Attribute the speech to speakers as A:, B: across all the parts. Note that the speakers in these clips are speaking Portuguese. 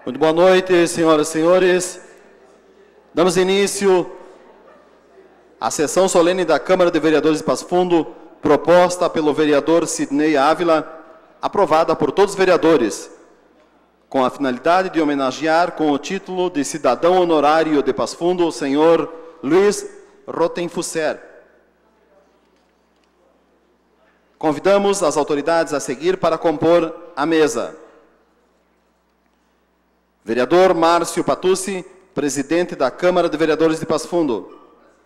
A: Muito boa noite, senhoras e senhores. Damos início à sessão solene da Câmara de Vereadores de Passo Fundo, proposta pelo vereador Sidney Ávila, aprovada por todos os vereadores, com a finalidade de homenagear com o título de cidadão honorário de Passo Fundo o senhor Luiz Rottenfusser. Convidamos as autoridades a seguir para compor a mesa. Vereador Márcio Patucci, presidente da Câmara de Vereadores de Passo Fundo.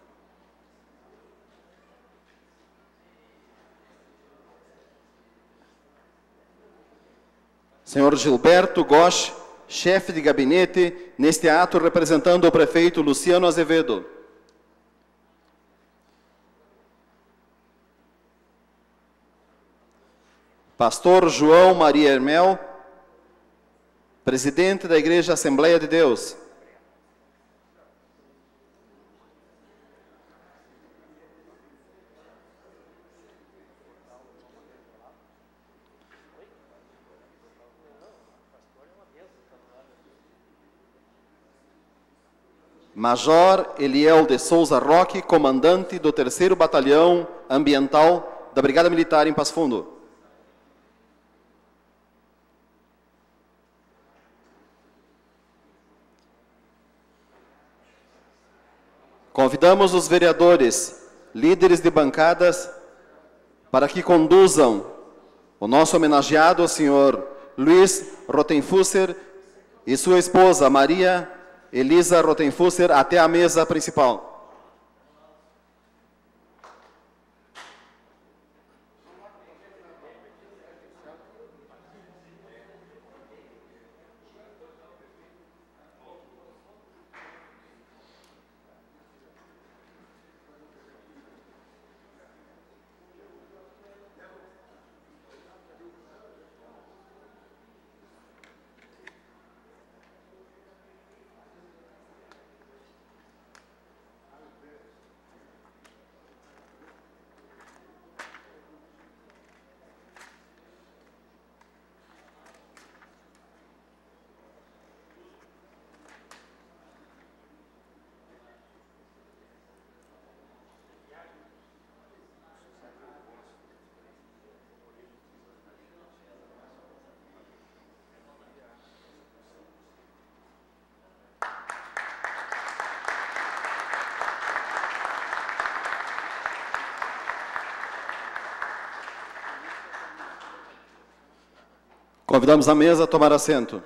A: Senhor Gilberto Gosch, chefe de gabinete, neste ato representando o prefeito Luciano Azevedo. Pastor João Maria Hermel, presidente da Igreja Assembleia de Deus. Major Eliel de Souza Roque, comandante do 3º Batalhão Ambiental da Brigada Militar em Passo Fundo. Convidamos os vereadores, líderes de bancadas, para que conduzam o nosso homenageado, o senhor Luiz Rottenfusser, e sua esposa, Maria Elisa Rottenfusser, até a mesa principal. Convidamos a mesa a tomar assento.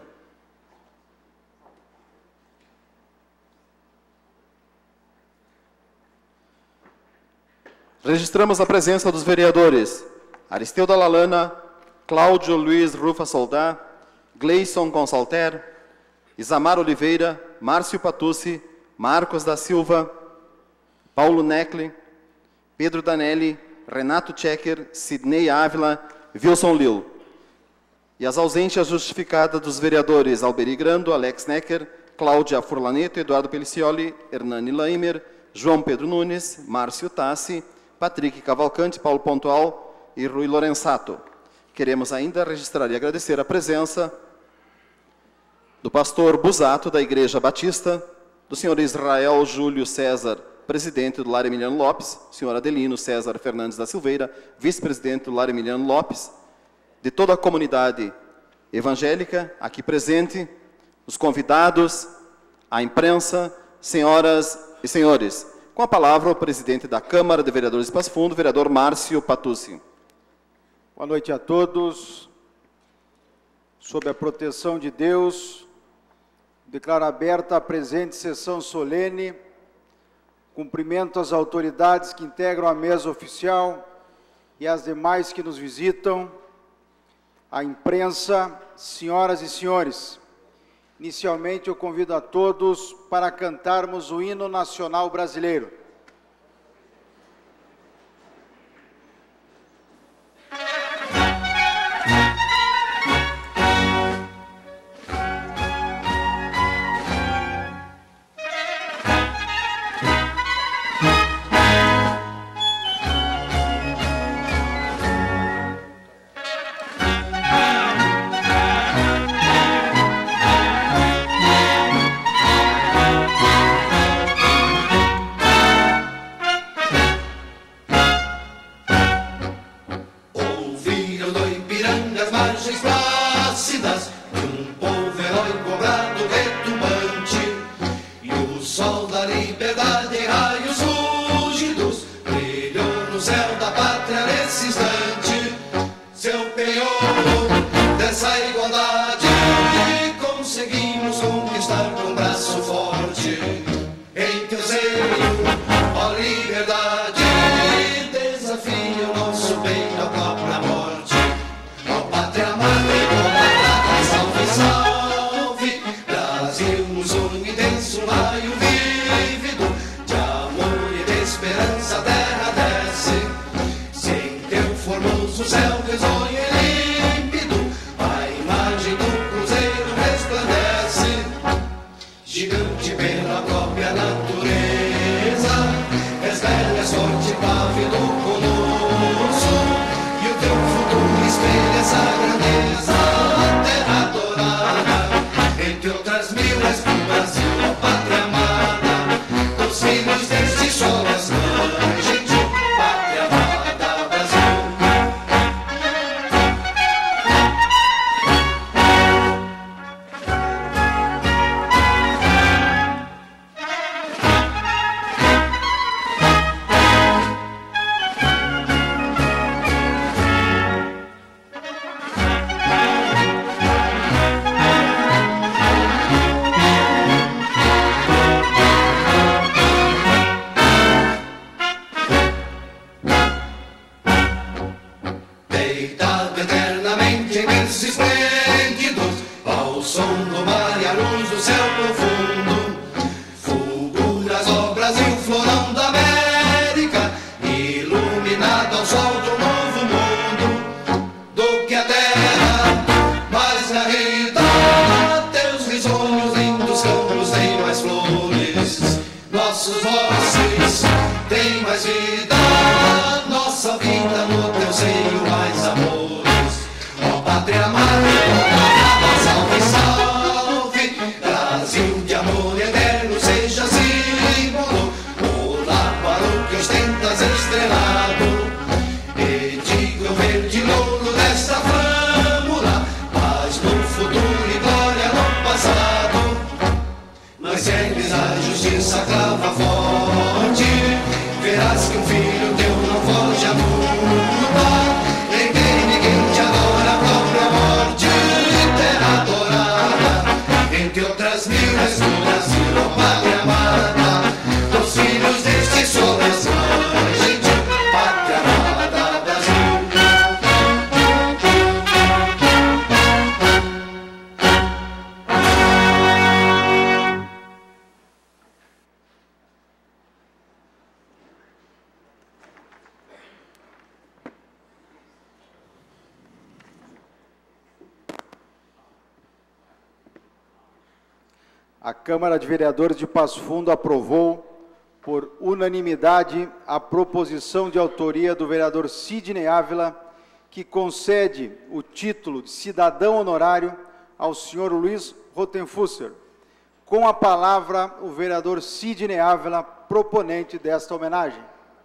A: Registramos a presença dos vereadores Aristeu da Lalana, Cláudio Luiz Rufa Soldá, Gleison Consalter, Isamar Oliveira, Márcio Patucci, Marcos da Silva, Paulo Necli, Pedro Danelli, Renato Checker, Sidney Ávila, Wilson Lil. E as ausências justificadas dos vereadores Alberi Grando, Alex Necker, Cláudia Furlaneto, Eduardo Pelicioli, Hernani Laimer, João Pedro Nunes, Márcio Tassi, Patrick Cavalcante, Paulo Pontual e Rui Lorenzato. Queremos ainda registrar e agradecer a presença do pastor Busato, da Igreja Batista, do senhor Israel Júlio César, presidente do Lar Emiliano Lopes, senhor Adelino César Fernandes da Silveira, vice-presidente do Lar Emiliano Lopes, de toda a comunidade evangélica aqui presente, os convidados, a imprensa, senhoras e senhores. Com a palavra, o presidente da Câmara de Vereadores de Passo Fundo, vereador Márcio Patucci.
B: Boa noite a todos. Sob a proteção de Deus, declaro aberta a presente sessão solene. Cumprimento as autoridades que integram a mesa oficial e as demais que nos visitam, a imprensa, senhoras e senhores. Inicialmente, eu convido a todos para cantarmos o hino nacional brasileiro.
C: céu da pátria nesse instante, seu penhor dessa igualdade, conseguimos conquistar com braço forte. Em teu seio, ó liberdade, desafia o nosso peito à própria morte. Ó pátria amada e comandada, salve, salve, Brasil nos une denso um raio vívido de amor e de esperança, a terra desce. Sem teu formoso céu risonho e límpido, a imagem do cruzeiro resplandece. Gigante pela própria natureza, és velho, és forte, pávido colosso, e o teu futuro espelha essa grandeza. Terra adorada, entre outras mil, és do Brasil, ó pátria amada, dos filhos deste sol, és mãe gentil, pátria amada, Brasil. Deitado eternamente em berços esplêndidos, ao som do mar e à luz do céu profundo, fulgura ó Brasil, florão da América, iluminado ao sol de um novo mundo. Do que a terra, mais na realidade, teus risonhos lindos campos têm mais flores, nossos vozes têm mais vida, nossa vida no teu seio mais amores. Ó pátria amada, salve, salve, Brasil de amor eterno, seja símbolo, olá para o que ostentas estrelado, e digo eu verde louro desta flâmula, paz no futuro e glória no passado. Mas segues a justiça clava forte, verás que um filho teu não foge à luta, nem tem ninguém te adora a própria morte. Terra adorada, entre outras mil, és do Brasil, ó pátria amada, dos filhos deste sol, és mãe gentil, pátria amada, Brasil.
B: A Câmara de Vereadores de Passo Fundo aprovou, por unanimidade, a proposição de autoria do vereador Sidney Ávila, que concede o título de cidadão honorário ao senhor Luiz Rottenfusser. Com a palavra, o vereador Sidney Ávila, proponente desta homenagem.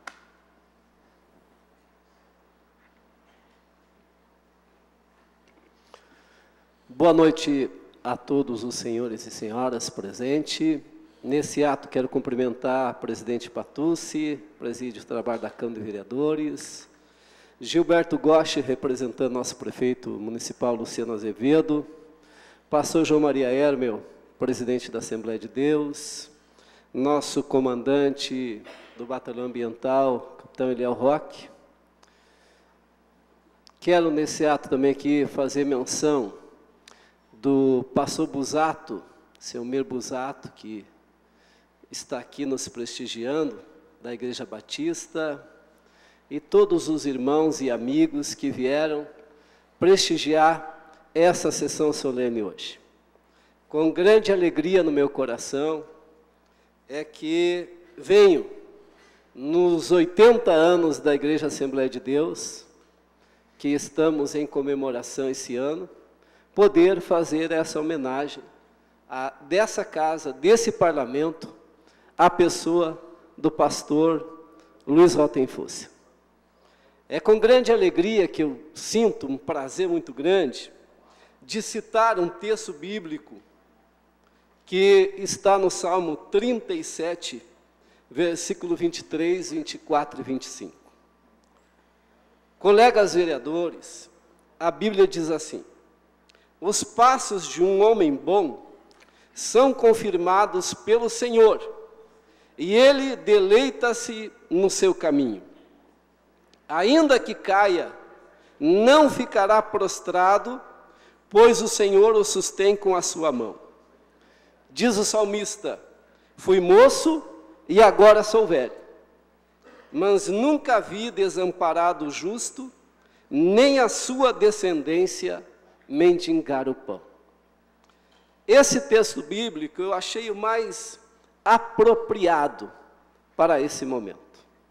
D: Boa noite a todos os senhores e senhoras presentes. Nesse ato, quero cumprimentar a presidente Patucci, presídio de trabalho da Câmara de Vereadores, Gilberto Goche, representando nosso prefeito municipal, Luciano Azevedo, pastor João Maria Hermel, presidente da Assembleia de Deus, nosso comandante do Batalhão Ambiental, capitão Eliel Roque. Quero, nesse ato também aqui, fazer menção do pastor Busato, seu Mir Busato, que está aqui nos prestigiando, da Igreja Batista, e todos os irmãos e amigos que vieram prestigiar essa sessão solene hoje. Com grande alegria no meu coração, é que venho, nos 80 anos da Igreja Assembleia de Deus, que estamos em comemoração esse ano, poder fazer essa homenagem dessa casa, desse parlamento, à pessoa do pastor Luiz Rottenfusser. É com grande alegria que eu sinto um prazer muito grande de citar um texto bíblico que está no Salmo 37, versículo 23, 24 e 25. Colegas vereadores, a Bíblia diz assim: os passos de um homem bom são confirmados pelo Senhor, e ele deleita-se no seu caminho. Ainda que caia, não ficará prostrado, pois o Senhor o sustém com a sua mão. Diz o salmista: fui moço e agora sou velho, mas nunca vi desamparado o justo, nem a sua descendência mendigar o pão. Esse texto bíblico eu achei o mais apropriado para esse momento.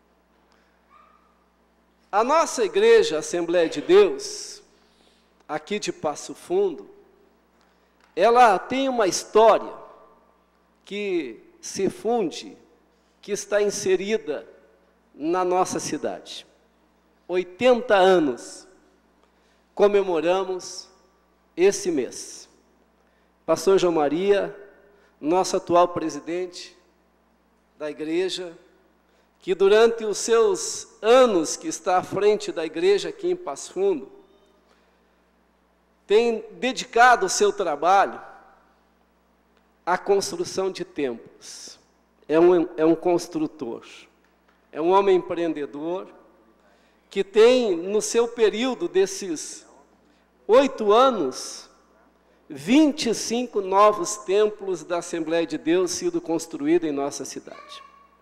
D: A nossa igreja, Assembleia de Deus, aqui de Passo Fundo, ela tem uma história que se funde, que está inserida na nossa cidade. 80 anos comemoramos esse mês. Pastor João Maria, nosso atual presidente da igreja, que durante os seus anos que está à frente da igreja aqui em Passo Fundo, tem dedicado o seu trabalho à construção de templos. É um construtor, é um homem empreendedor, que tem no seu período desses 8 anos, 25 novos templos da Assembleia de Deus sido construídos em nossa cidade.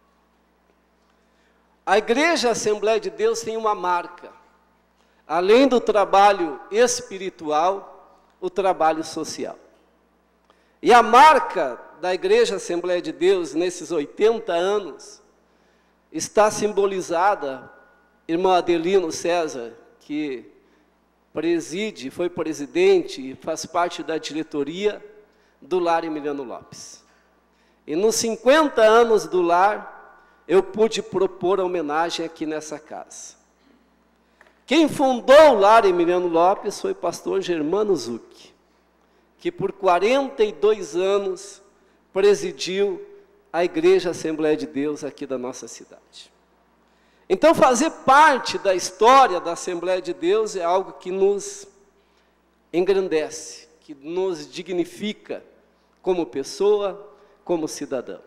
D: A Igreja Assembleia de Deus tem uma marca, além do trabalho espiritual, o trabalho social. E a marca da Igreja Assembleia de Deus, nesses 80 anos, está simbolizada, irmão Adelino César, que preside, foi presidente e faz parte da diretoria do Lar Emiliano Lopes. E nos 50 anos do Lar, eu pude propor a homenagem aqui nessa casa. Quem fundou o Lar Emiliano Lopes foi o pastor Germano Zucchi, que por 42 anos presidiu a Igreja Assembleia de Deus aqui da nossa cidade. Então, fazer parte da história da Assembleia de Deus é algo que nos engrandece, que nos dignifica como pessoa, como cidadão.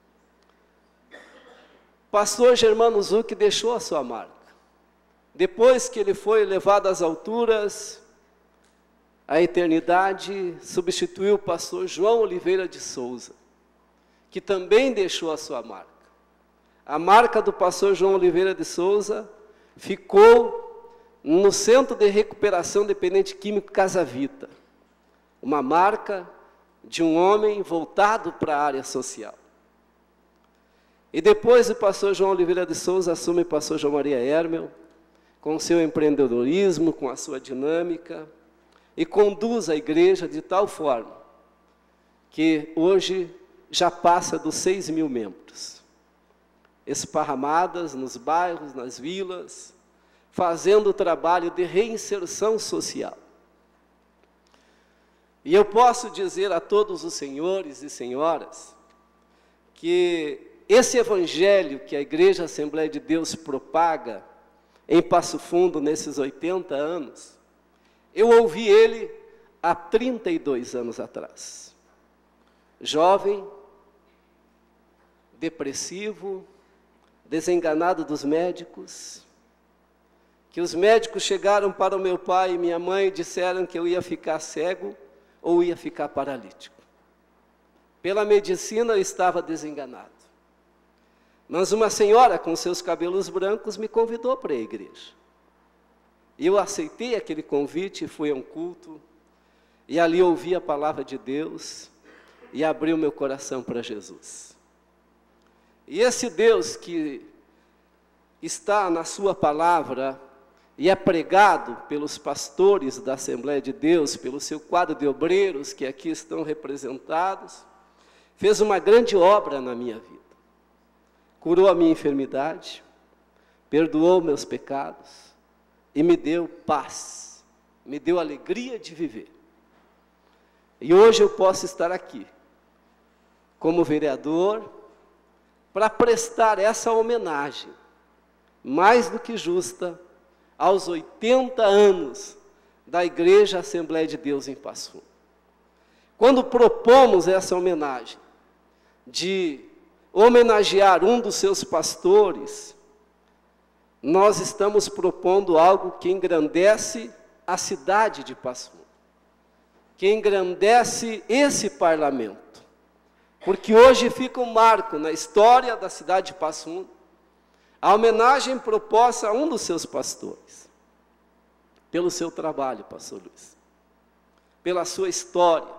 D: Pastor Germano Zucchi deixou a sua marca. Depois que ele foi levado às alturas, à eternidade, substituiu o pastor João Oliveira de Souza, que também deixou a sua marca. A marca do pastor João Oliveira de Souza ficou no Centro de Recuperação Dependente Químico Casa Vita, uma marca de um homem voltado para a área social. E depois o pastor João Oliveira de Souza assume o pastor João Maria Hermel, com seu empreendedorismo, com a sua dinâmica, e conduz a igreja de tal forma que hoje já passa dos 6.000 membros, esparramadas nos bairros, nas vilas, fazendo o trabalho de reinserção social. E eu posso dizer a todos os senhores e senhoras que esse evangelho que a Igreja Assembleia de Deus propaga em Passo Fundo nesses 80 anos, eu ouvi ele há 32 anos atrás. Jovem, depressivo, desenganado dos médicos, que os médicos chegaram para o meu pai e minha mãe e disseram que eu ia ficar cego ou ia ficar paralítico. Pela medicina eu estava desenganado. Mas uma senhora com seus cabelos brancos me convidou para a igreja. E eu aceitei aquele convite, fui a um culto, e ali ouvi a palavra de Deus e abri o meu coração para Jesus. E esse Deus que está na sua palavra e é pregado pelos pastores da Assembleia de Deus, pelo seu quadro de obreiros que aqui estão representados, fez uma grande obra na minha vida. Curou a minha enfermidade, perdoou meus pecados e me deu paz, me deu alegria de viver. E hoje eu posso estar aqui, como vereador, para prestar essa homenagem, mais do que justa, aos 80 anos da Igreja Assembleia de Deus em Passo Fundo. Quando propomos essa homenagem, de homenagear um dos seus pastores, nós estamos propondo algo que engrandece a cidade de Passo Fundo, que engrandece esse parlamento, porque hoje fica um marco na história da cidade de Passo Fundo, a homenagem proposta a um dos seus pastores, pelo seu trabalho, pastor Luiz, pela sua história.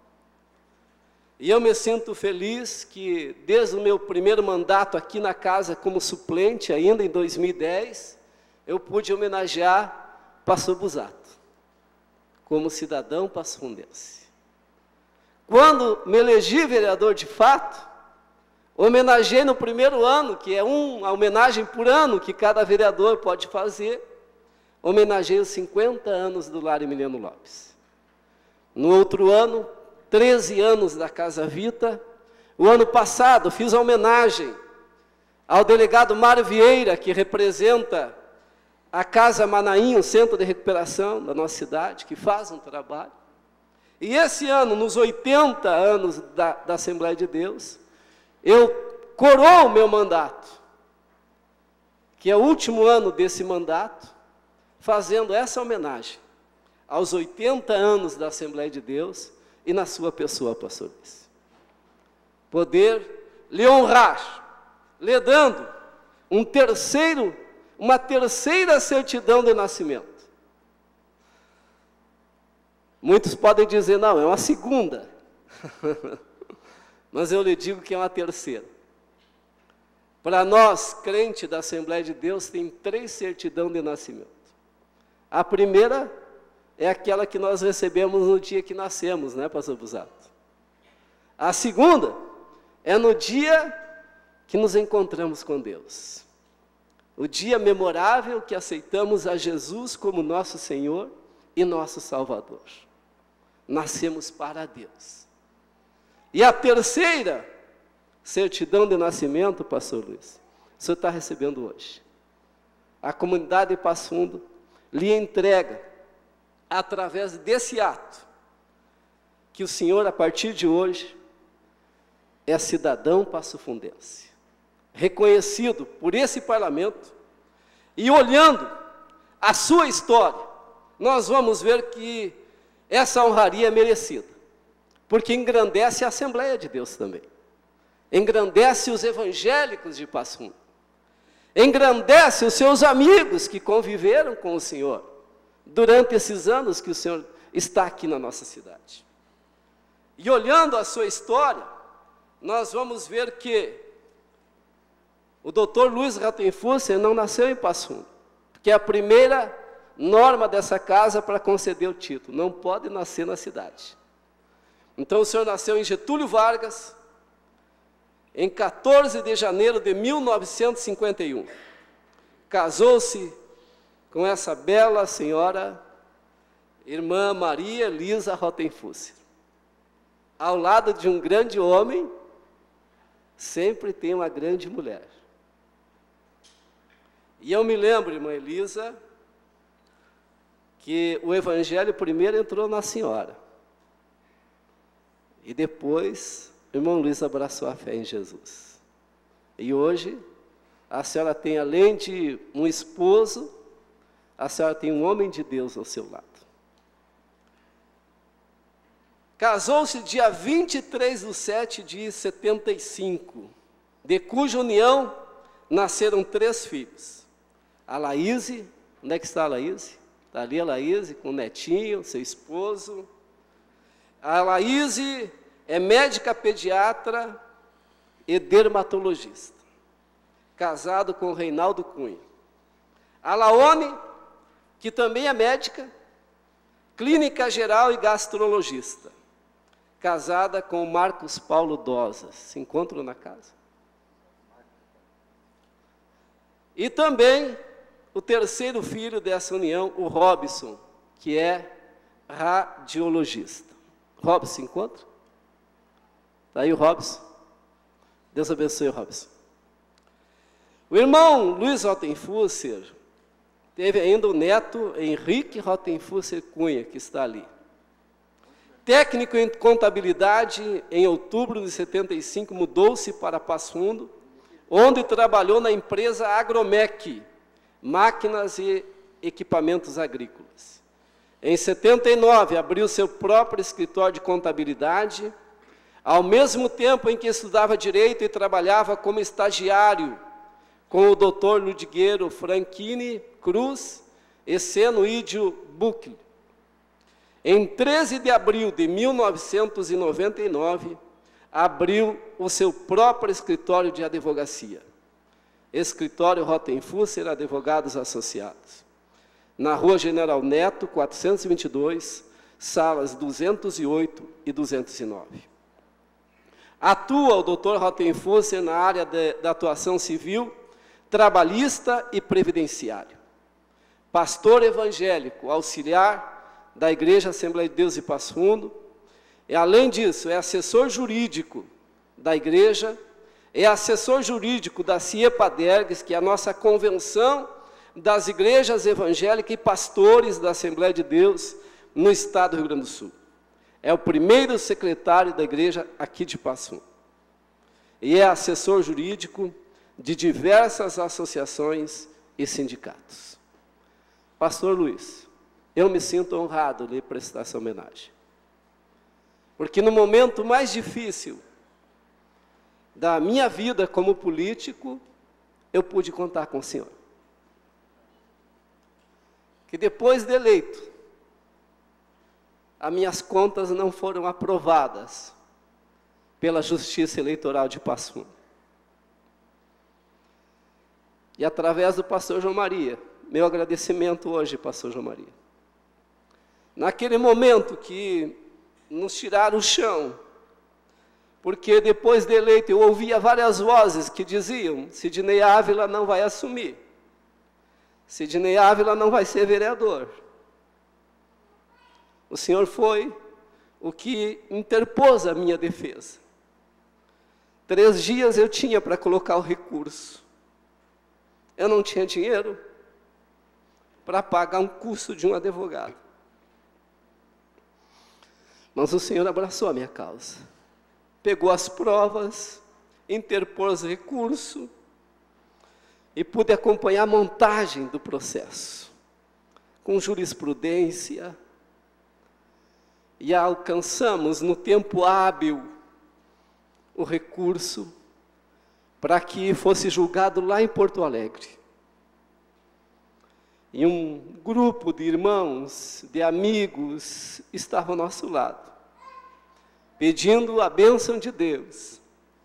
D: E eu me sinto feliz que, desde o meu primeiro mandato aqui na casa como suplente, ainda em 2010, eu pude homenagear pastor Busato, como cidadão passofundense. Quando me elegi vereador de fato, homenageei no primeiro ano, que é uma homenagem por ano que cada vereador pode fazer, homenageei os 50 anos do Lar Emiliano Lopes. No outro ano, 13 anos da Casa Vita. O ano passado fiz a homenagem ao delegado Mário Vieira, que representa a Casa Manaim, o centro de recuperação da nossa cidade, que faz um trabalho. E esse ano, nos 80 anos da Assembleia de Deus, eu coroo o meu mandato, que é o último ano desse mandato, fazendo essa homenagem aos 80 anos da Assembleia de Deus, e na sua pessoa, pastor Luiz. Poder lhe honrar, lhe dando uma terceira certidão de nascimento. Muitos podem dizer, não, é uma segunda. Mas eu lhe digo que é uma terceira. Para nós, crentes da Assembleia de Deus, tem 3 certidões de nascimento. A primeira é aquela que nós recebemos no dia que nascemos, né, pastor Busato? A segunda é no dia que nos encontramos com Deus. O dia memorável que aceitamos a Jesus como nosso Senhor e nosso Salvador. Nascemos para Deus. E a terceira certidão de nascimento, pastor Luiz, o senhor está recebendo hoje. A comunidade de Passo Fundo lhe entrega, através desse ato, que o senhor, a partir de hoje, é cidadão passofundense, reconhecido por esse parlamento, e olhando a sua história, nós vamos ver que essa honraria é merecida, porque engrandece a Assembleia de Deus também, engrandece os evangélicos de Passo Fundo, engrandece os seus amigos que conviveram com o senhor, durante esses anos que o senhor está aqui na nossa cidade. E olhando a sua história, nós vamos ver que o doutor Luiz Rattenfusser não nasceu em Passo Fundo, porque é a primeira norma dessa casa para conceder o título, não pode nascer na cidade. Então o senhor nasceu em Getúlio Vargas, em 14 de janeiro de 1951. Casou-se com essa bela senhora, irmã Maria Elisa Rattenfusser. Ao lado de um grande homem, sempre tem uma grande mulher. E eu me lembro, irmã Elisa, que o evangelho primeiro entrou na senhora. E depois, o irmão Luiz abraçou a fé em Jesus. E hoje, a senhora tem, além de um esposo, a senhora tem um homem de Deus ao seu lado. Casou-se dia 23/7/75, de cuja união nasceram 3 filhos. A Laíse, onde é que está a Laíse? Está ali a Laíse com o netinho, seu esposo. A Laíse é médica pediatra e dermatologista, casado com o Reinaldo Cunha. A Laone, que também é médica, clínica geral e gastrologista, casada com o Marcos Paulo Dosas. Se encontram na casa. E também o terceiro filho dessa união, o Robson, que é radiologista. Robson, se encontra? Está aí o Robson. Deus abençoe o Robson. O irmão Luiz Rattenfusser, Teve ainda o neto Henrique Rottenfusser Cunha, que está ali. Técnico em contabilidade, em outubro de 75, mudou-se para Passo Fundo, onde trabalhou na empresa Agromec, máquinas e equipamentos agrícolas. Em 79, abriu seu próprio escritório de contabilidade, ao mesmo tempo em que estudava Direito e trabalhava como estagiário com o Dr. Ludigueiro Franchini Cruz e Seno Idio Bucchi. Em 13 de abril de 1999, abriu o seu próprio escritório de advocacia. Escritório Rottenfusser Advogados Associados. Na Rua General Neto, 422, salas 208 e 209. Atua o Dr. Rottenfusser na área da atuação civil, trabalhista e previdenciário. Pastor evangélico, auxiliar da Igreja Assembleia de Deus de Passo Fundo, e além disso, é assessor jurídico da igreja, é assessor jurídico da CIEPADERGS, que é a nossa convenção das igrejas evangélicas e pastores da Assembleia de Deus no estado do Rio Grande do Sul. É o primeiro secretário da igreja aqui de Passo Fundo. E é assessor jurídico de diversas associações e sindicatos. Pastor Luiz, eu me sinto honrado de lhe prestar essa homenagem. Porque no momento mais difícil da minha vida como político, eu pude contar com o senhor. Que depois de eleito, as minhas contas não foram aprovadas pela Justiça Eleitoral de Passo Fundo. E através do pastor João Maria, meu agradecimento hoje, pastor João Maria. Naquele momento que nos tiraram o chão, porque depois de eleito eu ouvia várias vozes que diziam: Sidnei Ávila não vai assumir, Sidnei Ávila não vai ser vereador. O senhor foi o que interpôs a minha defesa. 3 dias eu tinha para colocar o recurso. Eu não tinha dinheiro para pagar um custo de um advogado. Mas o senhor abraçou a minha causa. Pegou as provas, interpôs recurso e pude acompanhar a montagem do processo, com jurisprudência, e alcançamos no tempo hábil o recurso para que fosse julgado lá em Porto Alegre. E um grupo de irmãos, de amigos, estava ao nosso lado, pedindo a bênção de Deus.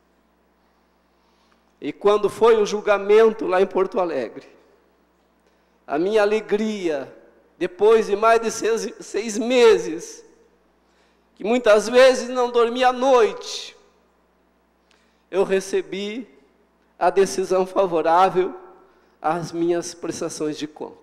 D: E quando foi o julgamento lá em Porto Alegre, a minha alegria, depois de mais de 6 meses, que muitas vezes não dormia à noite, eu recebi a decisão favorável às minhas prestações de conta.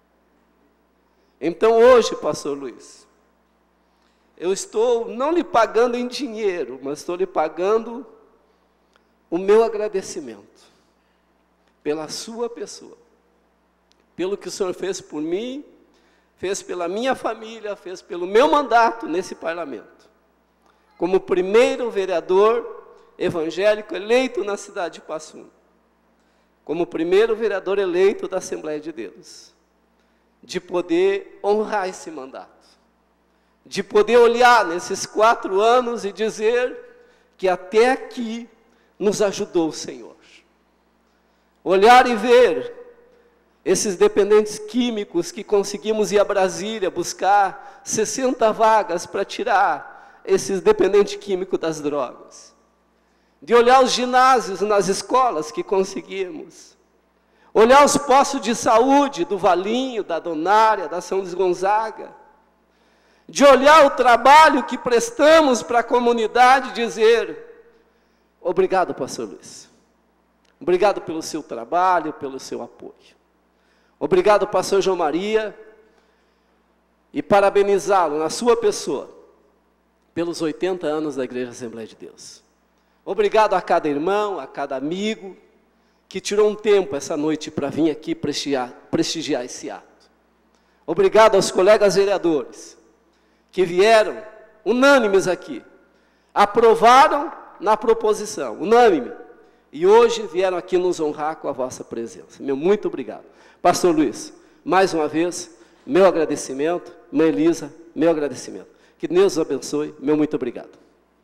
D: Então hoje, pastor Luiz, eu estou não lhe pagando em dinheiro, mas estou lhe pagando o meu agradecimento pela sua pessoa, pelo que o senhor fez por mim, fez pela minha família, fez pelo meu mandato nesse parlamento, como primeiro vereador evangélico eleito na cidade de Passo Fundo, como primeiro vereador eleito da Assembleia de Deus, de poder honrar esse mandato, de poder olhar nesses 4 anos e dizer que até aqui nos ajudou o Senhor. Olhar e ver esses dependentes químicos que conseguimos ir a Brasília buscar 60 vagas para tirar esses dependentes químicos das drogas. De olhar os ginásios nas escolas que conseguimos. Olhar os postos de saúde do Valinho, da Donária, da São Luís Gonzaga. De olhar o trabalho que prestamos para a comunidade e dizer: obrigado, pastor Luiz. Obrigado pelo seu trabalho, pelo seu apoio. Obrigado, pastor João Maria, e parabenizá-lo na sua pessoa pelos 80 anos da Igreja Assembleia de Deus. Obrigado a cada irmão, a cada amigo que tirou um tempo essa noite para vir aqui prestigiar esse ato. Obrigado aos colegas vereadores que vieram unânimes aqui, aprovaram na proposição, unânime, e hoje vieram aqui nos honrar com a vossa presença. Meu muito obrigado. Pastor Luiz, mais uma vez, meu agradecimento, mãe Elisa, meu agradecimento. Que Deus os abençoe, meu muito obrigado.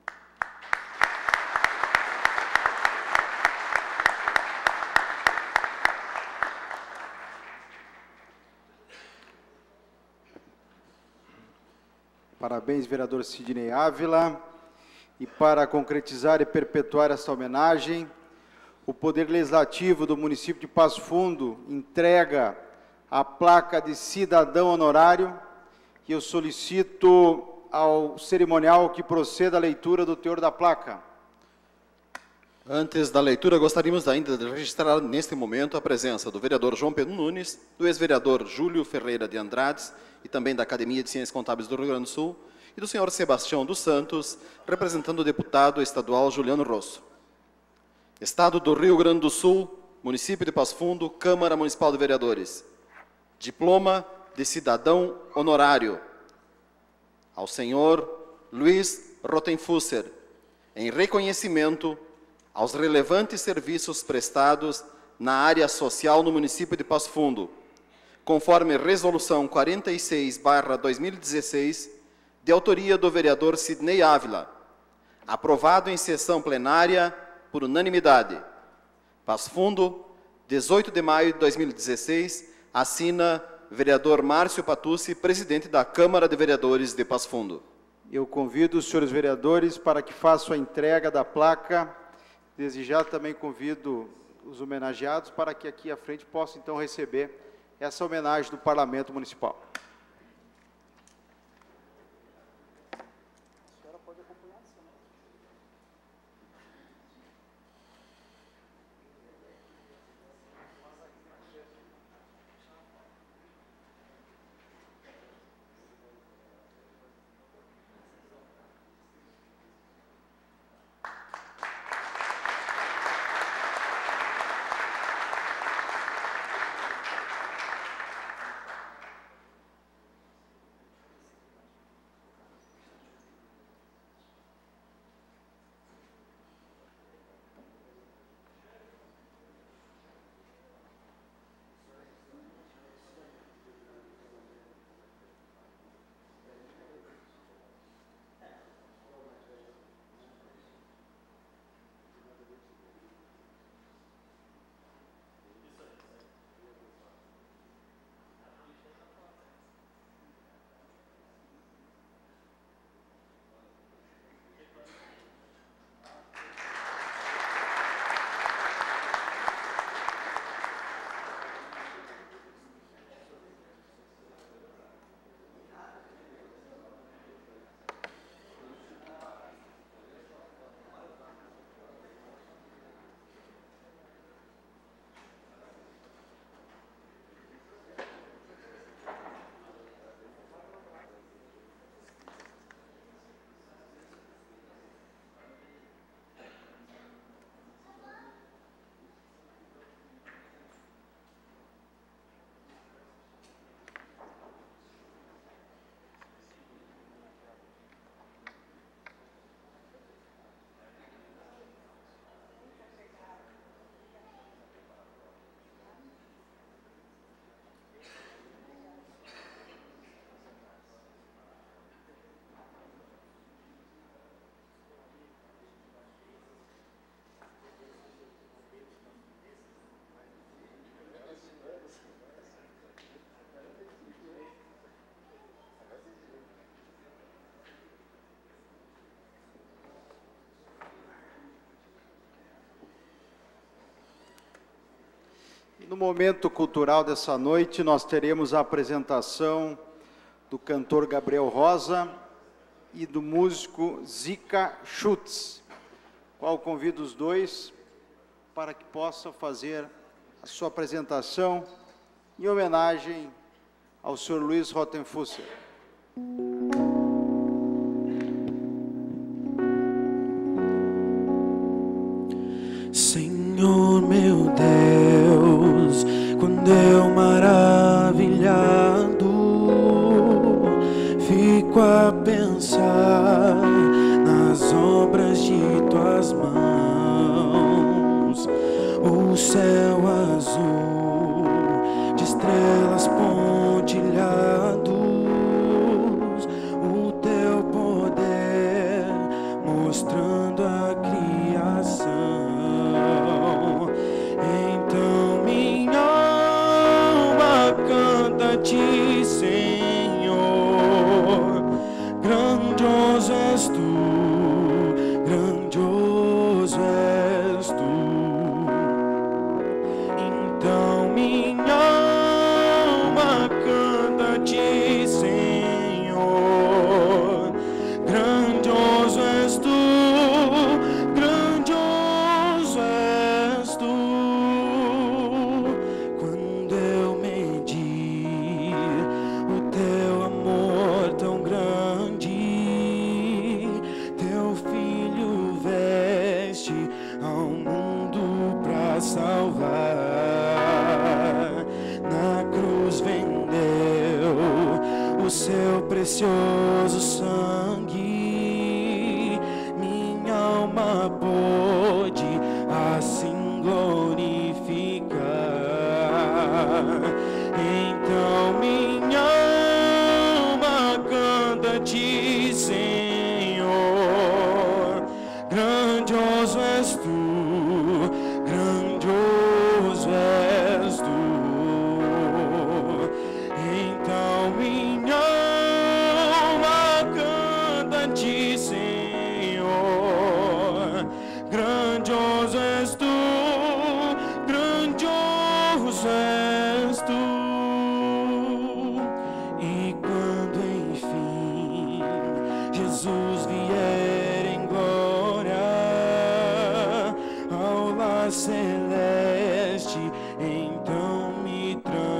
B: Parabéns, vereador Sidney Ávila. E para concretizar e perpetuar esta homenagem, o Poder Legislativo do município de Passo Fundo entrega a placa de cidadão honorário, e eu solicito ao cerimonial que proceda a leitura do teor da placa.
A: Antes da leitura, gostaríamos ainda de registrar neste momento a presença do vereador João Pedro Nunes, do ex-vereador Júlio Ferreira de Andrades e também da Academia de Ciências Contábeis do Rio Grande do Sul, e do senhor Sebastião dos Santos, representando o deputado estadual Juliano Rosso. Estado do Rio Grande do Sul, município de Passo Fundo, Câmara Municipal de Vereadores. Diploma de cidadão honorário ao senhor Luiz Rottenfusser, em reconhecimento aos relevantes serviços prestados na área social no município de Passo Fundo, conforme Resolução 46/2016, de autoria do vereador Sidney Ávila, aprovado em sessão plenária por unanimidade. Passo Fundo, 18 de maio de 2016, assina vereador Márcio Patucci, presidente da Câmara de Vereadores de Passo Fundo.
B: Eu convido os senhores vereadores para que façam a entrega da placa. Desde já também convido os homenageados para que aqui à frente possam então receber essa homenagem do Parlamento Municipal. No momento cultural dessa noite, nós teremos a apresentação do cantor Gabriel Rosa e do músico Zica Schutz, qual convido os dois para que possam fazer a sua apresentação em homenagem ao senhor Luiz Rottenfusser.
E: Senhor meu Deus, tuas mãos, o céu azul de estrelas pontilhados, o teu poder mostrando a criação. Então minha alma canta-te, Senhor, grandioso és tu, grandioso és tu. Então minha alma canta-te, Senhor, grandioso és tu, grandioso és tu. Quando eu medir o teu amor tão grande, teu filho veste ao mundo pra salvar. Na cruz vendeu o seu precioso sangue, minha alma pôde assim glorificar. Então minha alma canta-te, Senhor, grandioso és tu, grandioso és tu. Então minha alma canta-te, Senhor, grandioso és tu, grandioso és tu. E quando enfim Jesus vier em glória ao lar celeste, então me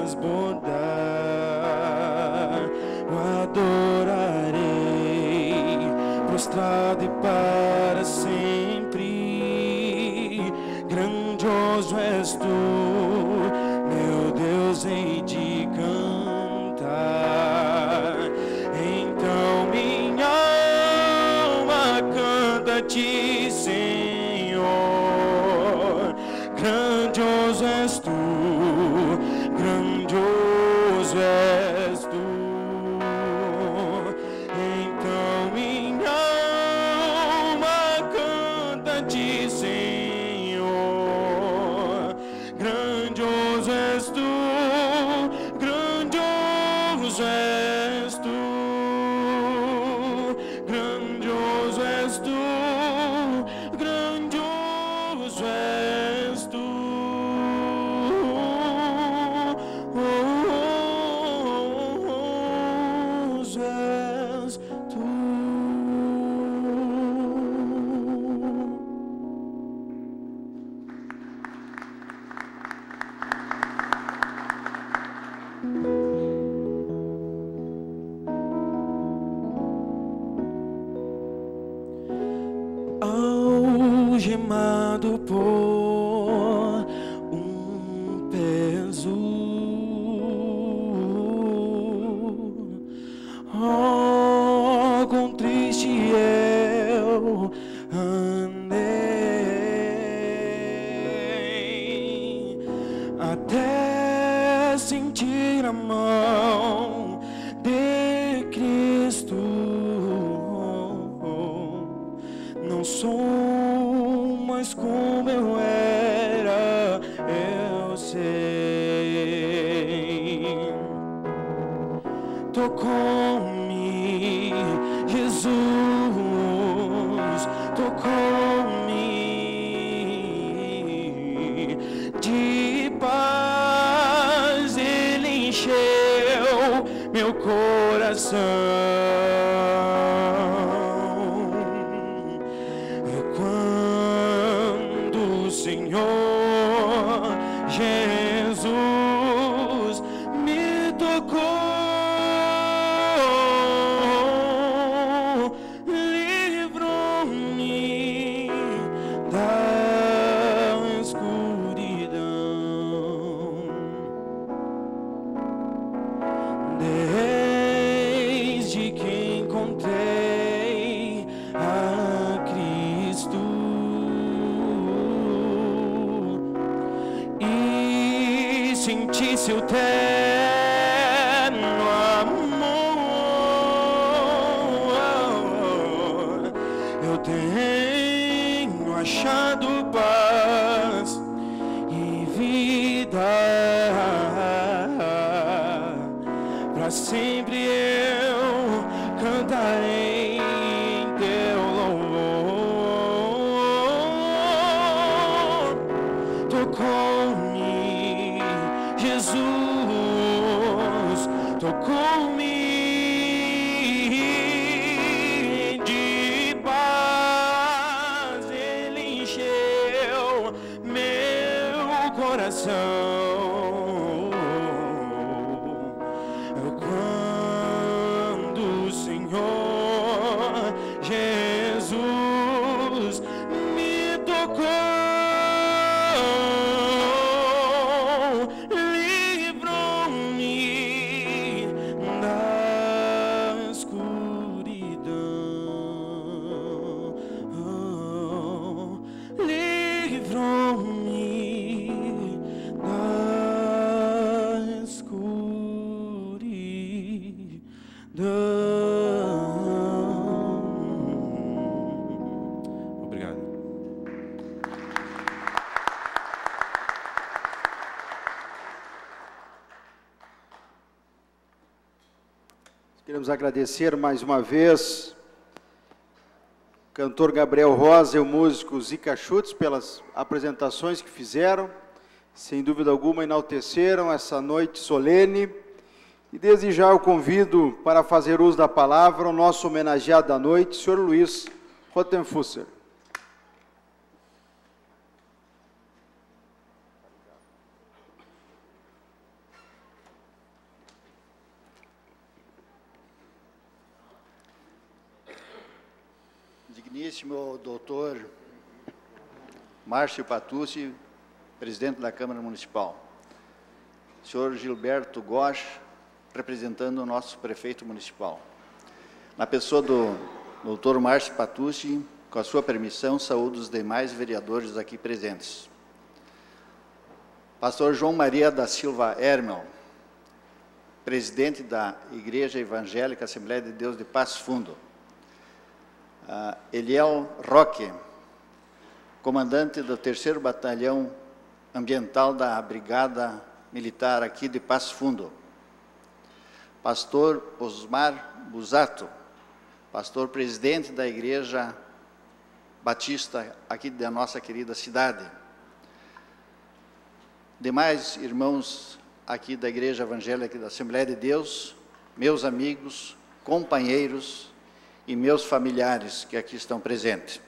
E: transbordar, o adorarei prostrado e para sempre. Grandioso és tu, meu Deus, hei de cantar. Então minha alma canta-te, Senhor, grandioso és tu, grandioso és tu. Então minha alma canta-te, Senhor, grandioso és tu, grandioso és tu, grandioso és tu, grandioso és tu. Grandioso és tu. Algemado por um peso, oh, quão triste eu andei, até sentir a mão de Cristo. Não sou mais como eu era, eu sei. Tocou-me, Jesus, tocou-me de paz, Ele encheu meu coração. O Senhor Jesus me tocou, livrou-me da escuridão. Desde que encontrei a Cristo, ti seu terno amor. Eu tenho achado paz e vida. Para sempre eu cantarei em teu louvor. Tocou-me, Jesus, tocou-me de paz, Ele encheu meu coração. Quando o Senhor Jesus me tocou, livrou-me da escuridão, livrou-me da escuridão. Obrigado.
B: Queremos agradecer mais uma vez o cantor Gabriel Rosa e o músico Zica Schutz pelas apresentações que fizeram. Sem dúvida alguma enalteceram essa noite solene. E desde já eu convido para fazer uso da palavra o nosso homenageado da noite, senhor Luiz Rottenfusser.
F: Digníssimo doutor Márcio Patucci, presidente da Câmara Municipal. Senhor Gilberto Gosch, representando o nosso prefeito municipal. Na pessoa do doutor Márcio Patucci, com a sua permissão, saúdo os demais vereadores aqui presentes. Pastor João Maria da Silva Hermel, presidente da Igreja Evangélica Assembleia de Deus de Passo Fundo. Eliel Roque, comandante do 3º Batalhão Ambiental da Brigada Militar aqui de Passo Fundo. Pastor Osmar Busato, pastor presidente da Igreja Batista aqui da nossa querida cidade. Demais irmãos aqui da Igreja Evangélica da Assembleia de Deus, meus amigos, companheiros e meus familiares que aqui estão presentes.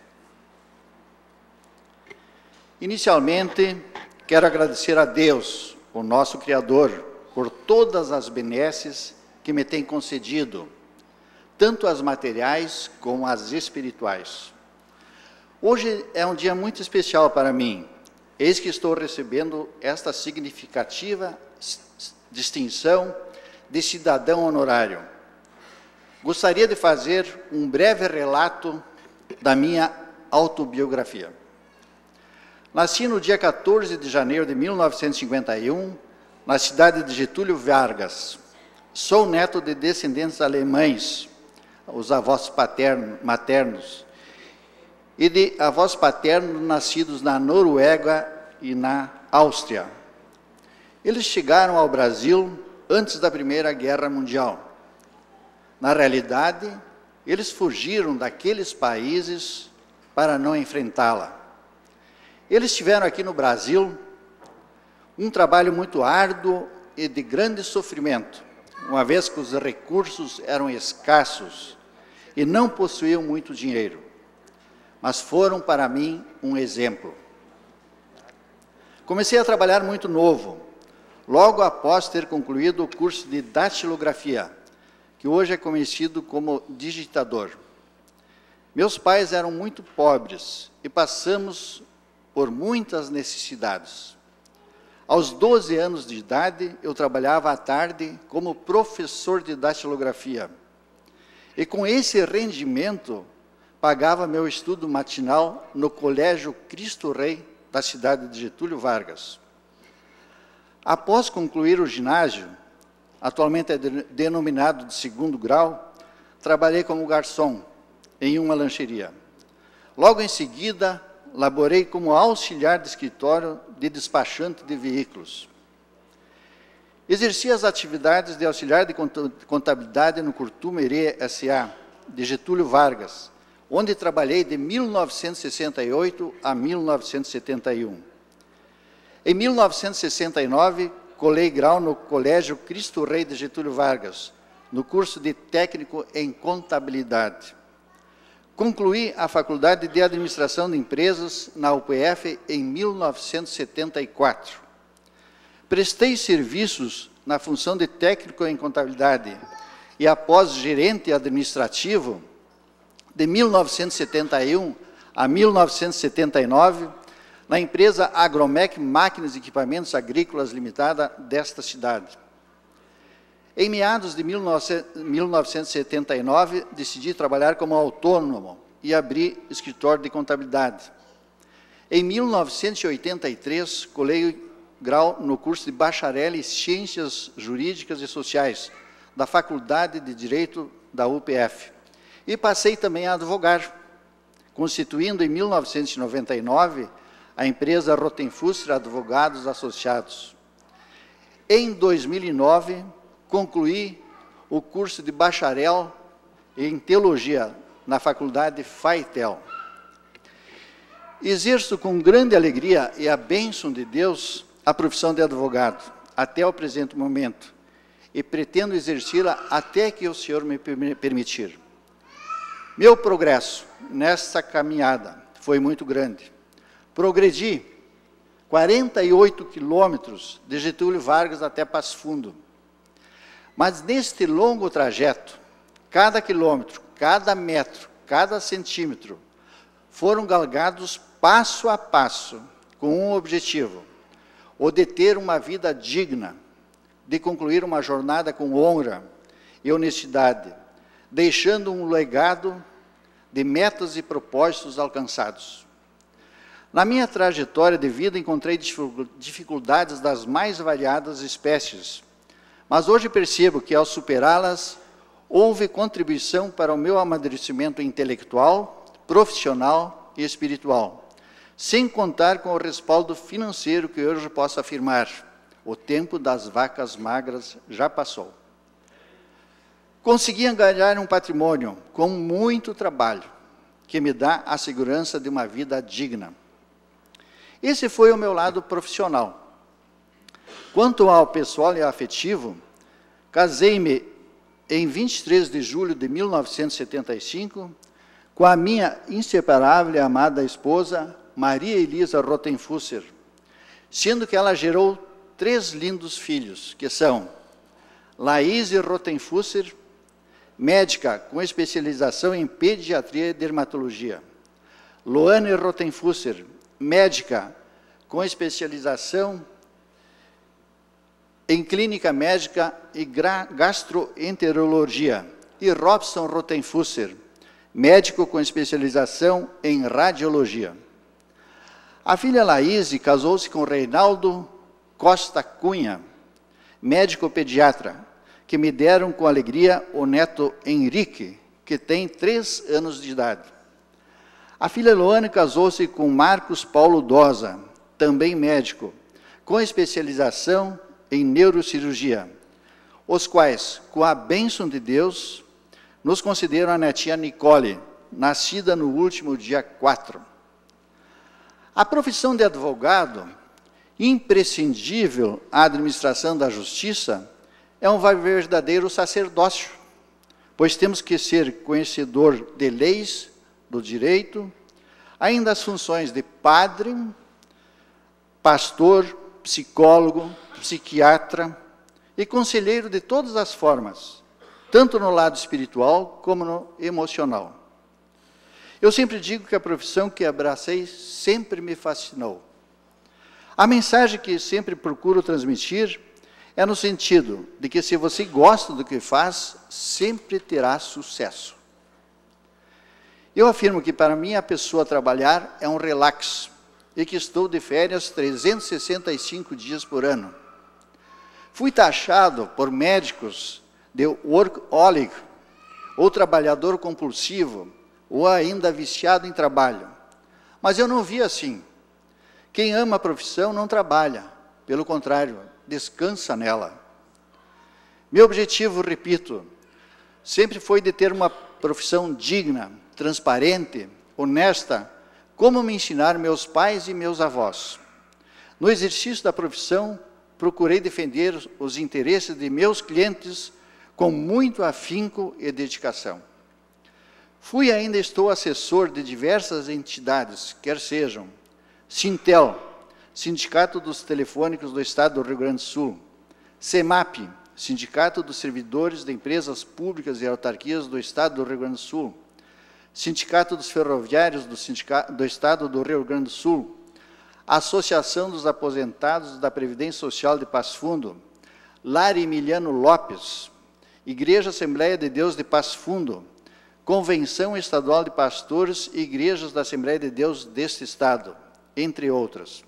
F: Inicialmente, quero agradecer a Deus, o nosso Criador, por todas as benesses que me tem concedido, tanto as materiais como as espirituais. Hoje é um dia muito especial para mim, eis que estou recebendo esta significativa distinção de cidadão honorário. Gostaria de fazer um breve relato da minha autobiografia. Nasci no dia 14 de janeiro de 1951, na cidade de Getúlio Vargas. Sou neto de descendentes alemães, os avós maternos, e de avós paternos nascidos na Noruega e na Áustria. Eles chegaram ao Brasil antes da Primeira Guerra Mundial. Na realidade, eles fugiram daqueles países para não enfrentá-la. Eles tiveram aqui no Brasil um trabalho muito árduo e de grande sofrimento, uma vez que os recursos eram escassos e não possuíam muito dinheiro, mas foram para mim um exemplo. Comecei a trabalhar muito novo, logo após ter concluído o curso de datilografia, que hoje é conhecido como digitador. Meus pais eram muito pobres e passamos por muitas necessidades. Aos 12 anos de idade, eu trabalhava à tarde como professor de datilografia. E com esse rendimento, pagava meu estudo matinal no Colégio Cristo Rei, da cidade de Getúlio Vargas. Após concluir o ginásio, atualmente é denominado de 2º grau, trabalhei como garçom em uma lancheria. Logo em seguida, laborei como auxiliar de escritório de despachante de veículos. Exerci as atividades de auxiliar de contabilidade no Curtumerê S.A., de Getúlio Vargas, onde trabalhei de 1968 a 1971. Em 1969, colei grau no Colégio Cristo Rei de Getúlio Vargas, no curso de técnico em contabilidade. Concluí a Faculdade de Administração de Empresas na UPF em 1974. Prestei serviços na função de técnico em contabilidade e, após gerente administrativo, de 1971 a 1979, na empresa Agromec Máquinas e Equipamentos Agrícolas Limitada desta cidade. Em meados de 1979, decidi trabalhar como autônomo e abri escritório de contabilidade. Em 1983, colei grau no curso de bacharel em Ciências Jurídicas e Sociais, da Faculdade de Direito da UPF. E passei também a advogar, constituindo em 1999 a empresa Rotenfuster Advogados Associados. Em 2009, concluí o curso de bacharel em Teologia na Faculdade Faitel. Exerço com grande alegria e a bênção de Deus a profissão de advogado, até o presente momento, e pretendo exercê-la até que o Senhor me permitir. Meu progresso nesta caminhada foi muito grande. Progredi 48 quilômetros de Getúlio Vargas até Passo Fundo. Mas neste longo trajeto, cada quilômetro, cada metro, cada centímetro, foram galgados passo a passo, com um objetivo: o de ter uma vida digna, de concluir uma jornada com honra e honestidade, deixando um legado de metas e propósitos alcançados. Na minha trajetória de vida, encontrei dificuldades das mais variadas espécies, mas hoje percebo que, ao superá-las, houve contribuição para o meu amadurecimento intelectual, profissional e espiritual, sem contar com o respaldo financeiro que hoje posso afirmar: o tempo das vacas magras já passou. Consegui angariar um patrimônio com muito trabalho, que me dá a segurança de uma vida digna. Esse foi o meu lado profissional. Quanto ao pessoal e afetivo, casei-me em 23 de julho de 1975 com a minha inseparável e amada esposa, Maria Elisa Rotenfuster, sendo que ela gerou 3 lindos filhos, que são Laís Rotenfuster, médica com especialização em pediatria e dermatologia; Loane Rotenfuster, médica com especialização em clínica médica e gastroenterologia; e Robson Rotenfuster, médico com especialização em radiologia. A filha Laís casou-se com Reinaldo Costa Cunha, médico pediatra, que me deram com alegria o neto Henrique, que tem 3 anos de idade. A filha Loane casou-se com Marcos Paulo Dosa, também médico, com especialização em neurocirurgia, os quais, com a bênção de Deus, nos concederam a netinha Nicole, nascida no último dia 4. A profissão de advogado, imprescindível à administração da justiça, é um verdadeiro sacerdócio, pois temos que ser conhecedor de leis, do direito, ainda as funções de padre, pastor, psicólogo, psiquiatra e conselheiro de todas as formas, tanto no lado espiritual como no emocional. Eu sempre digo que a profissão que abracei sempre me fascinou. A mensagem que sempre procuro transmitir é no sentido de que, se você gosta do que faz, sempre terá sucesso. Eu afirmo que, para mim, a pessoa trabalhar é um relax, e que estou de férias 365 dias por ano. Fui taxado por médicos de workaholic, ou trabalhador compulsivo, ou ainda viciado em trabalho. Mas eu não vi assim. Quem ama a profissão não trabalha, pelo contrário, descansa nela. Meu objetivo, repito, sempre foi de ter uma profissão digna, transparente, honesta, como me ensinaram meus pais e meus avós. No exercício da profissão, procurei defender os interesses de meus clientes com muito afinco e dedicação. Fui e ainda estou assessor de diversas entidades, quer sejam Sintel, Sindicato dos Telefônicos do Estado do Rio Grande do Sul, SEMAP, Sindicato dos Servidores de Empresas Públicas e Autarquias do Estado do Rio Grande do Sul, Sindicato dos Ferroviários do Estado do Rio Grande do Sul, Associação dos Aposentados da Previdência Social de Passo Fundo, Lar Emiliano Lopes, Igreja Assembleia de Deus de Passo Fundo, Convenção Estadual de Pastores e Igrejas da Assembleia de Deus deste Estado, entre outras.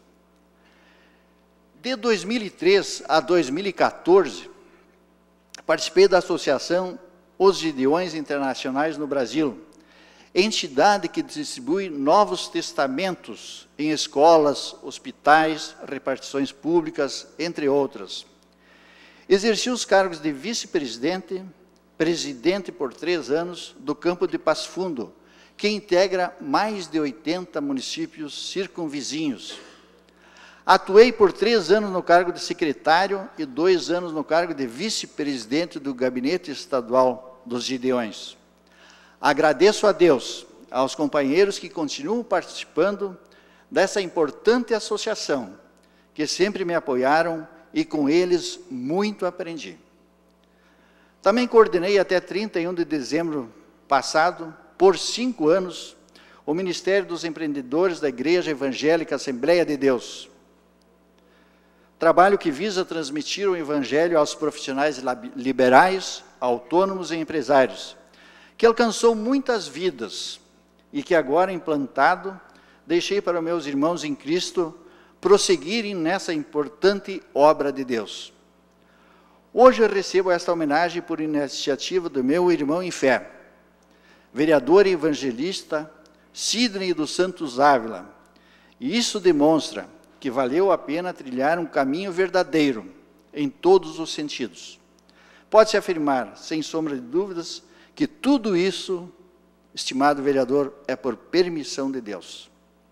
F: De 2003 a 2014, participei da Associação Os Gideões Internacionais no Brasil, entidade que distribui novos testamentos em escolas, hospitais, repartições públicas, entre outras. Exerci os cargos de vice-presidente, presidente por 3 anos do campo de Passo Fundo, que integra mais de 80 municípios circunvizinhos. Atuei por 3 anos no cargo de secretário e 2 anos no cargo de vice-presidente do Gabinete Estadual dos Gideões. Agradeço a Deus, aos companheiros que continuam participando dessa importante associação, que sempre me apoiaram e com eles muito aprendi. Também coordenei até 31 de dezembro passado, por 5 anos, o Ministério dos Empreendedores da Igreja Evangélica Assembleia de Deus. Trabalho que visa transmitir o Evangelho aos profissionais liberais, autônomos e empresários, que alcançou muitas vidas e que agora implantado, deixei para meus irmãos em Cristo prosseguirem nessa importante obra de Deus. Hoje eu recebo esta homenagem por iniciativa do meu irmão em fé, vereador e evangelista Sidney dos Santos Ávila, e isso demonstra que valeu a pena trilhar um caminho verdadeiro em todos os sentidos. Pode-se afirmar, sem sombra de dúvidas, que tudo isso, estimado vereador, é por permissão de Deus.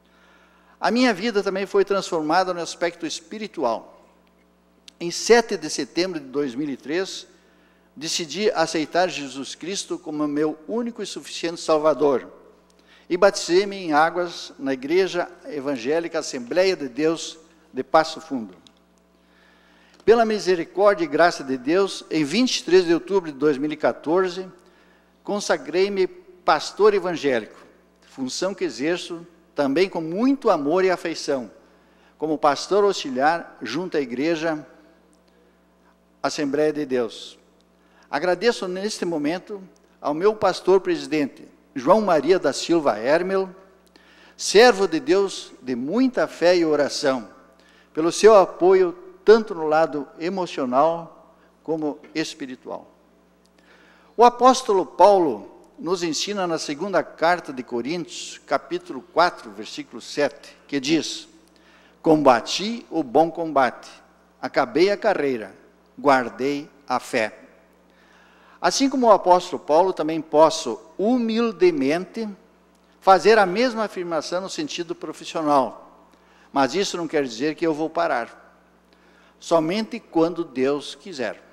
F: A minha vida também foi transformada no aspecto espiritual. Em 7 de setembro de 2003, decidi aceitar Jesus Cristo como meu único e suficiente Salvador e batizei-me em águas na Igreja Evangélica Assembleia de Deus de Passo Fundo. Pela misericórdia e graça de Deus, em 23 de outubro de 2014, consagrei-me pastor evangélico, função que exerço também com muito amor e afeição, como pastor auxiliar junto à Igreja Assembleia de Deus. Agradeço neste momento ao meu pastor presidente, João Maria da Silva Hermel, servo de Deus de muita fé e oração, pelo seu apoio tanto no lado emocional como espiritual. O apóstolo Paulo nos ensina na segunda carta de Coríntios, capítulo 4, versículo 7, que diz: combati o bom combate, acabei a carreira, guardei a fé. Assim como o apóstolo Paulo, também posso humildemente fazer a mesma afirmação no sentido profissional, mas isso não quer dizer que eu vou parar, somente quando Deus quiser.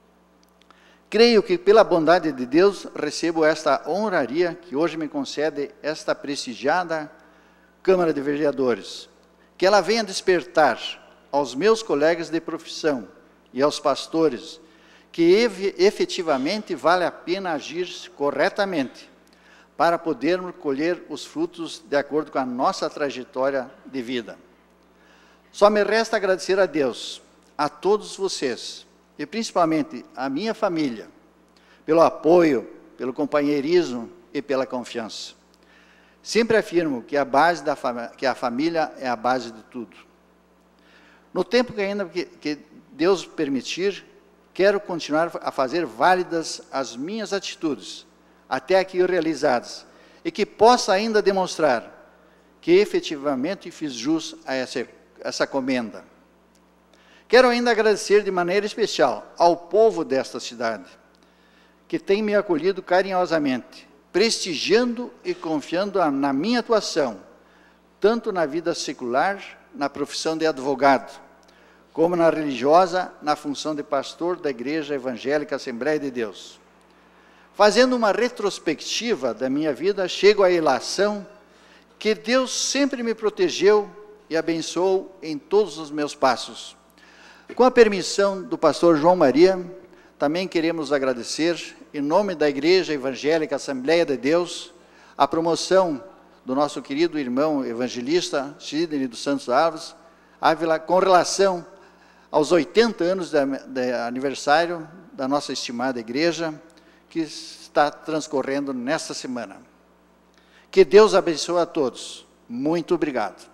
F: Creio que pela bondade de Deus recebo esta honraria que hoje me concede esta prestigiada Câmara de Vereadores, que ela venha despertar aos meus colegas de profissão e aos pastores que efetivamente vale a pena agir corretamente para podermos colher os frutos de acordo com a nossa trajetória de vida. Só me resta agradecer a Deus, a todos vocês, e principalmente a minha família, pelo apoio, pelo companheirismo e pela confiança. Sempre afirmo que a família é a base de tudo. No tempo que ainda Deus permitir, quero continuar a fazer válidas as minhas atitudes, até aqui realizadas, e que possa ainda demonstrar que efetivamente fiz jus a essa comenda. Quero ainda agradecer de maneira especial ao povo desta cidade, que tem me acolhido carinhosamente, prestigiando e confiando na minha atuação, tanto na vida secular, na profissão de advogado, como na religiosa, na função de pastor da Igreja Evangélica Assembleia de Deus. Fazendo uma retrospectiva da minha vida, chego à ilação que Deus sempre me protegeu e abençoou em todos os meus passos. Com a permissão do pastor João Maria, também queremos agradecer, em nome da Igreja Evangélica Assembleia de Deus, a promoção do nosso querido irmão evangelista Sidney dos Santos Ávila, com relação aos 80 anos de aniversário da nossa estimada igreja, que está transcorrendo nesta semana. Que Deus abençoe a todos. Muito obrigado.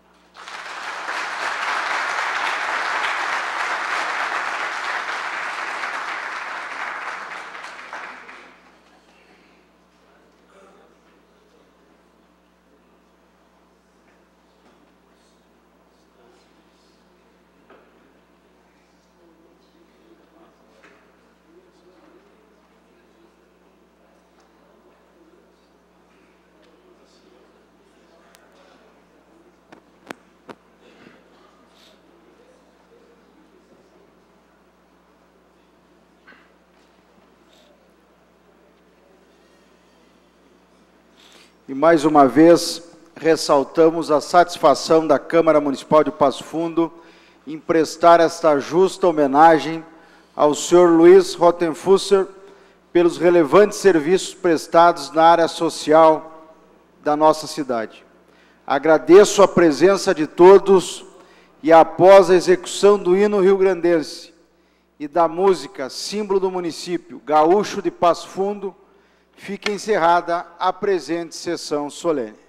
B: E mais uma vez, ressaltamos a satisfação da Câmara Municipal de Passo Fundo em prestar esta justa homenagem ao senhor Luiz Rottenfusser pelos relevantes serviços prestados na área social da nossa cidade. Agradeço a presença de todos e, após a execução do hino rio-grandense e da música, símbolo do município, Gaúcho de Passo Fundo, fica encerrada a presente sessão solene.